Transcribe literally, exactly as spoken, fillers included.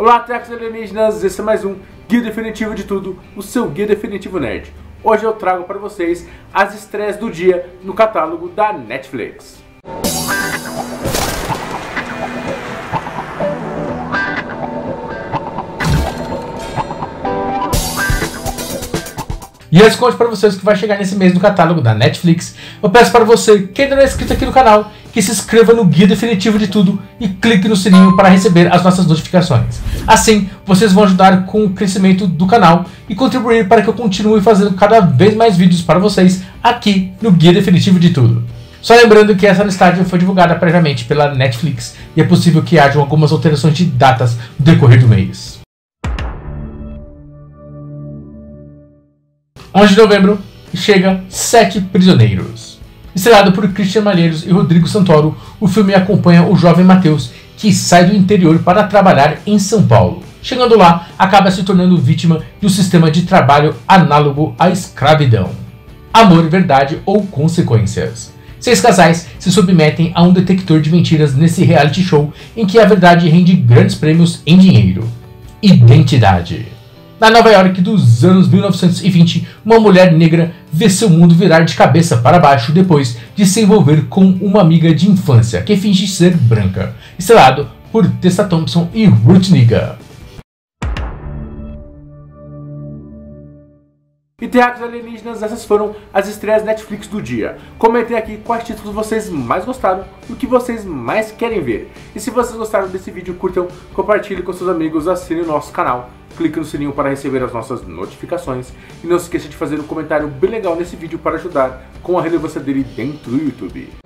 Olá, terráqueos alienígenas, esse é mais um Guia Definitivo de Tudo, o seu Guia Definitivo Nerd. Hoje eu trago para vocês as estreias do dia no catálogo da Netflix. E antes, conto para vocês que vai chegar nesse mês no catálogo da Netflix. Eu peço para você que ainda não é inscrito aqui no canal, que se inscreva no Guia Definitivo de Tudo e clique no sininho para receber as nossas notificações. Assim, vocês vão ajudar com o crescimento do canal e contribuir para que eu continue fazendo cada vez mais vídeos para vocês aqui no Guia Definitivo de Tudo. Só lembrando que essa listagem foi divulgada previamente pela Netflix e é possível que hajam algumas alterações de datas no decorrer do mês. onze de novembro chega Sete Prisioneiros. Estrelado por Christian Malheiros e Rodrigo Santoro, o filme acompanha o jovem Matheus, que sai do interior para trabalhar em São Paulo. Chegando lá, acaba se tornando vítima de um sistema de trabalho análogo à escravidão. Amor, verdade ou consequências? Seis casais se submetem a um detector de mentiras nesse reality show em que a verdade rende grandes prêmios em dinheiro. Identidade. Na Nova York dos anos mil novecentos e vinte, uma mulher negra vê seu mundo virar de cabeça para baixo depois de se envolver com uma amiga de infância que finge ser branca, estrelado por Tessa Thompson e Ruth Negga. E terráqueos alienígenas, essas foram as estreias Netflix do dia. Comentem aqui quais títulos vocês mais gostaram e o que vocês mais querem ver. E se vocês gostaram desse vídeo, curtam, compartilhem com seus amigos, assinem o nosso canal, clique no sininho para receber as nossas notificações e não se esqueça de fazer um comentário bem legal nesse vídeo para ajudar com a relevância dele dentro do YouTube.